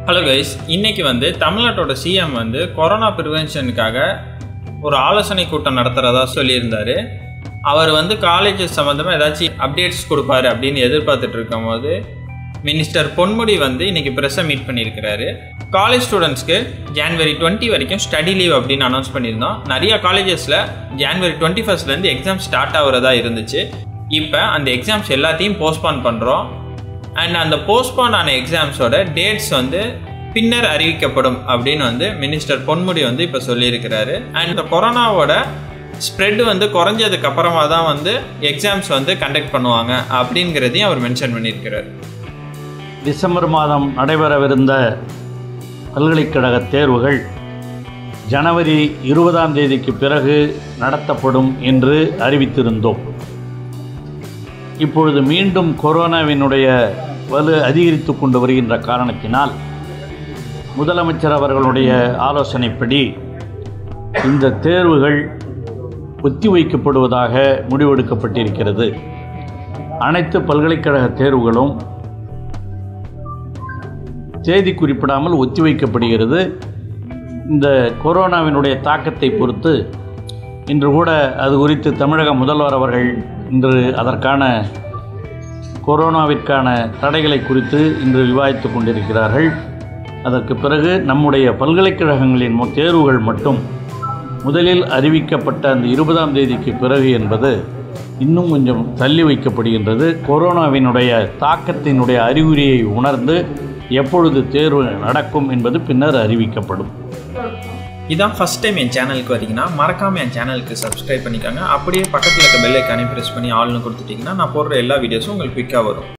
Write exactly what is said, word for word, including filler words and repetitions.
Hello guys, இன்னைக்கு வந்து தமிழ்நாட்டோட சிஎம் வந்து கொரோனா ப்ரிவென்ஷனுக்காக ஒரு ஆலோசனை கூட்டம் நடத்துகிறதா சொல்லியிருந்தார். அவர் வந்து காலேஜஸ் சம்மந்தமாக ஏதாச்சும் அப்டேட்ஸ் கொடுப்பாரு அப்படின்னு எதிர்பார்த்துட்டு இருக்கும் போது மினிஸ்டர் பொன்முடி வந்து இன்றைக்கி ப்ரெஸ்ஸை மீட் பண்ணியிருக்கிறாரு. காலேஜ் ஸ்டூடெண்ட்ஸ்க்கு ஜான்வரி டுவெண்ட்டி வரைக்கும் ஸ்டடி லீவ் அப்படின்னு அனௌன்ஸ் பண்ணியிருந்தோம். நிறையா காலேஜஸில் ஜான்வரி டுவெண்ட்டி ஃபஸ்ட்லேருந்து எக்ஸாம் ஸ்டார்ட் ஆகிறதா இருந்துச்சு. இப்போ அந்த எக்ஸாம்ஸ் எல்லாத்தையும் போஸ்ட்பான் பண்ணுறோம். அண்ட் அந்த போஸ்ட்பான் ஆன எக்ஸாம்ஸோட டேட்ஸ் வந்து பின்னர் அறிவிக்கப்படும் அப்படின்னு வந்து மினிஸ்டர் பொன்முடி வந்து இப்போ சொல்லியிருக்கிறாரு. அண்ட் இந்த கொரோனாவோட ஸ்ப்ரெட் வந்து குறைஞ்சதுக்கு அப்புறமா தான் வந்து எக்ஸாம்ஸ் வந்து கண்டக்ட் பண்ணுவாங்க அப்படிங்கிறதையும் அவர் மென்ஷன் பண்ணியிருக்கிறார். டிசம்பர் மாதம் நடைபெறவிருந்த பல்கலைக்கழக தேர்வுகள் ஜனவரி இருபதாம் தேதிக்கு பிறகு நடத்தப்படும் என்று அறிவித்திருந்தோம். இப்பொழுது மீண்டும் கொரோனாவினுடைய வலு அதிகரித்து கொண்டு வருகின்ற காரணத்தினால் முதலமைச்சர் அவர்களுடைய ஆலோசனைப்படி இந்த தேர்வுகள் ஒத்திவைக்கப்படுவதாக முடிவெடுக்கப்பட்டிருக்கிறது. அனைத்து பல்கலைக்கழக தேர்வுகளும் தேதி குறிப்பிடாமல் ஒத்திவைக்கப்படுகிறது. இந்த கொரோனாவினுடைய தாக்கத்தை பொறுத்து இன்று கூட அது குறித்து தமிழக முதல்வர் அவர்கள் இன்று அதற்கான கொரோனாவிற்கான தடைகளை குறித்து இன்று விவாதித்து கொண்டிருக்கிறார்கள். அதற்கு பிறகு நம்முடைய பல்கலைக்கழகங்களின் தேர்வுகள் மட்டும் முதலில் அறிவிக்கப்பட்ட அந்த இருபதாம் தேதிக்கு பிறகு என்பது இன்னும் கொஞ்சம் தள்ளி வைக்கப்படுகின்றது. கொரோனாவினுடைய தாக்கத்தினுடைய அறிகுறியை உணர்ந்து எப்பொழுது தேர்வு நடக்கும் என்பது பின்னர் அறிவிக்கப்படும். இதான் ஃபஸ்ட் டைம் என் சேனலுக்கு வரீங்கன்னா மறக்காமல் என் சேனலுக்கு சப்ஸ்கிரைப் பண்ணிக்கோங்க. அப்படியே பக்கத்தில் இருக்க பெல் ஐக்கானை ப்ரெஸ் பண்ணி ஆல்னு கொடுத்துட்டிங்கன்னா நான் போடுற எல்லா வீடியோஸும் உங்களுக்கு குயிக்காக வரும்.